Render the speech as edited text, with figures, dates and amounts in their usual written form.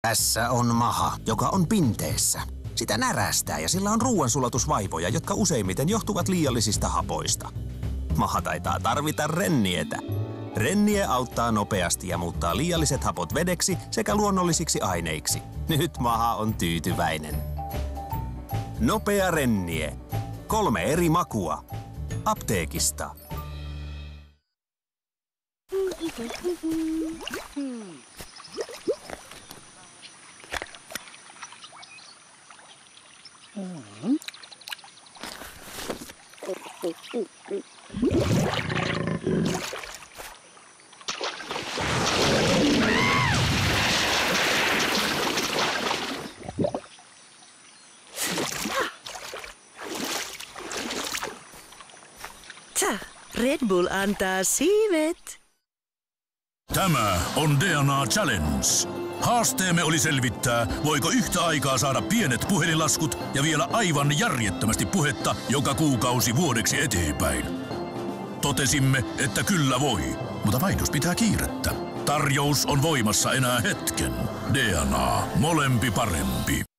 Tässä on maha, joka on pinteessä. Sitä närästää ja sillä on ruoansulatusvaivoja, jotka useimmiten johtuvat liiallisista hapoista. Maha taitaa tarvita rennietä. Rennie auttaa nopeasti ja muuttaa liialliset hapot vedeksi sekä luonnollisiksi aineiksi. Nyt maha on tyytyväinen. Nopea rennie. 3 eri makua. Apteekista. Red Bull antaa siivet. Tämä on DNA Challenge. Haasteemme oli selvittää, voiko yhtä aikaa saada pienet puhelinlaskut ja vielä aivan järjettömästi puhetta joka kuukausi vuodeksi eteenpäin. Totesimme, että kyllä voi, mutta vaihdos pitää kiirettä. Tarjous on voimassa enää hetken. DNA, molempi parempi.